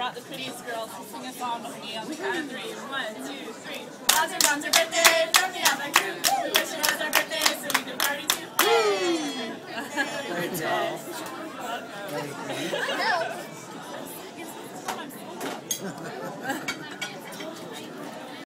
brought the prettiest girls to sing a song with me on the count of 3. 1, 2, 3. Bouncer, bouncer, birthday